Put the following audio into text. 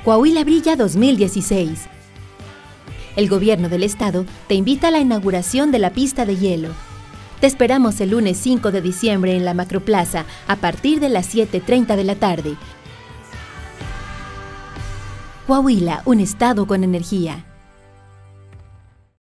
Coahuila Brilla 2016. El gobierno del estado te invita a la inauguración de la pista de hielo. Te esperamos el lunes 5 de diciembre en la Macroplaza a partir de las 7:30 de la tarde. Coahuila, un estado con energía.